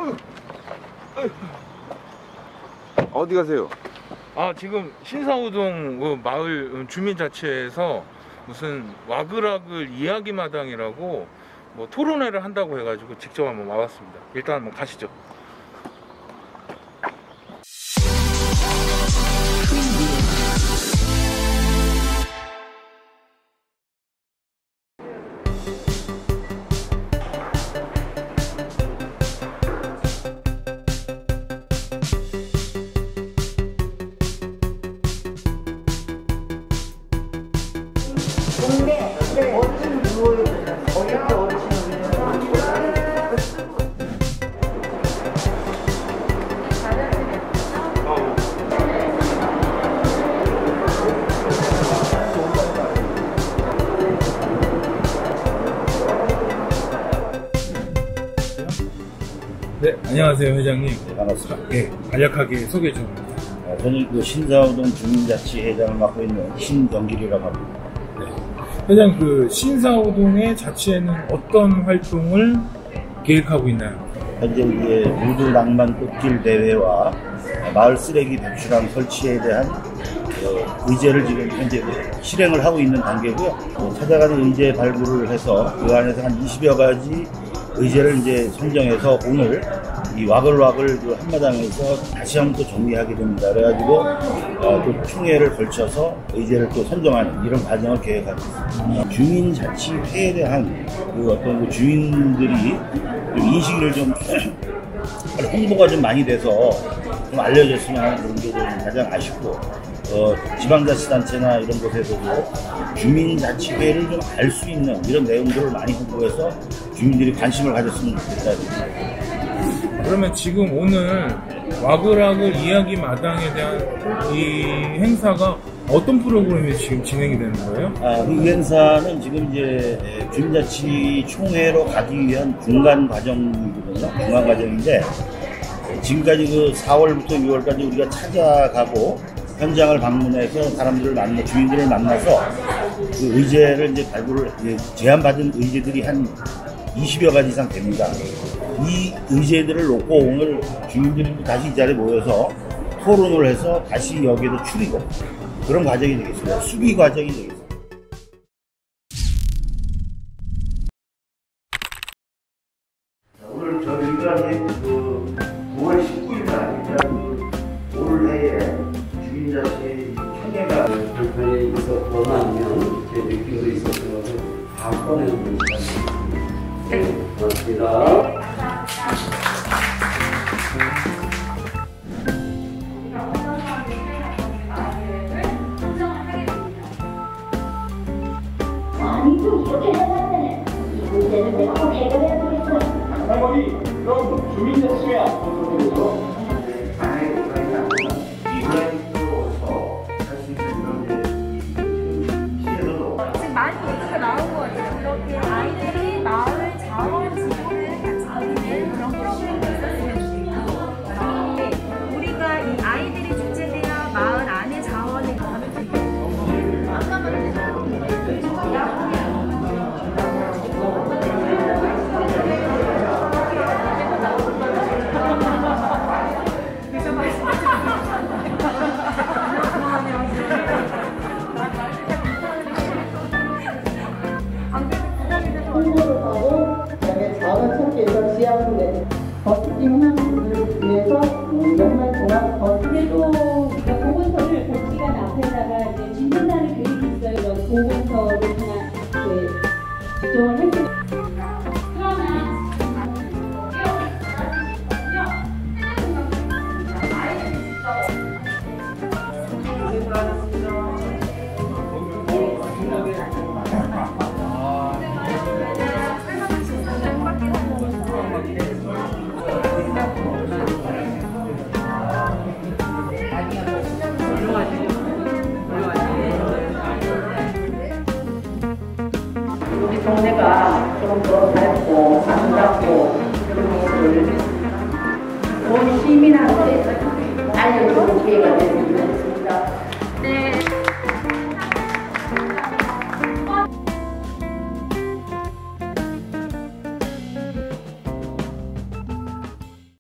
어디 가세요? 지금 신사호동 그 마을 주민자치회에서 무슨 와글와글 이야기마당이라고 뭐 토론회를 한다고 해가지고 직접 한번 와봤습니다. 일단 한번 가시죠. 네, 안녕하세요 회장님. 네, 반갑습니다. 네, 간략하게 소개 좀. 저는 그 신사호동 주민자치회장을 맡고 있는 신경길이라고 합니다. 네. 회장, 그 신사호동의 자치회는 어떤 활동을 계획하고 있나요? 현재 이제 우드 낭만 꽃길 대회와 마을 쓰레기 배출함 설치에 대한 의제를 지금 현재 실행을 하고 있는 단계고요. 찾아가는 의제 발굴을 해서 그 안에서 한 20여 가지 의제를 이제 선정해서 오늘 이 와글와글 그 한마당에서 다시 한번 또 정리하게 됩니다. 그래가지고 또 총회를 걸쳐서 의제를 또 선정하는 이런 과정을 계획하고 있습니다. 주민자치회에 대한 그 어떤 그 주민들이 좀 인식을 좀 홍보가 좀 많이 돼서 좀 알려졌으면 하는 그런 게 좀 가장 아쉽고, 지방자치단체나 이런 곳에서도 주민자치회를 좀 알 수 있는 이런 내용들을 많이 홍보해서 주민들이 관심을 가졌으면 좋겠다. 그러면 지금 오늘 와글와글 이야기 마당에 대한 이 행사가 어떤 프로그램이 지금 진행이 되는 거예요? 이 행사는 지금 이제 주민자치 총회로 가기 위한 중간 과정이거든요. 중간 과정인데, 지금까지 그 4월부터 6월까지 우리가 찾아가고 현장을 방문해서 사람들을 만나, 주민들을 만나서 그 의제를 이제 발굴을, 제안받은 의제들이 한 20여 가지 이상 됩니다. 이 의제들을 놓고 오늘 주민들이 다시 이 자리에 모여서 토론을 해서 다시 여기에도 추리고 그런 과정이 되겠습니다. 수비 과정이 되겠습니다. 오늘 저희가 그 9월 19일 날 올해에 주민자치 총회가 불편이 원하면 제 느낌도 있었던 것을 다 꺼내는 것입니다. 고맙습니다. 아니 또 이렇게 해놨네. 이 문제는 내가 꼭 해결해야 되겠어. 할머니, 그럼 주민자치회 앞에서